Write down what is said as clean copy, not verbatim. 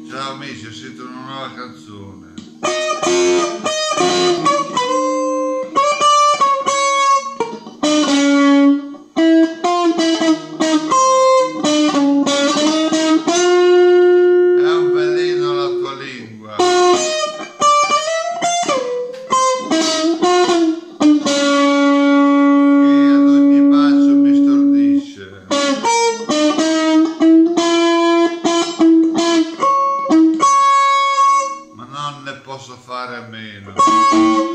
Ciao amici, ho sentito una nuova canzone. È un veleno la tua lingua. Che ad ogni bacio mi stordisce. Ma non ne posso fare a meno.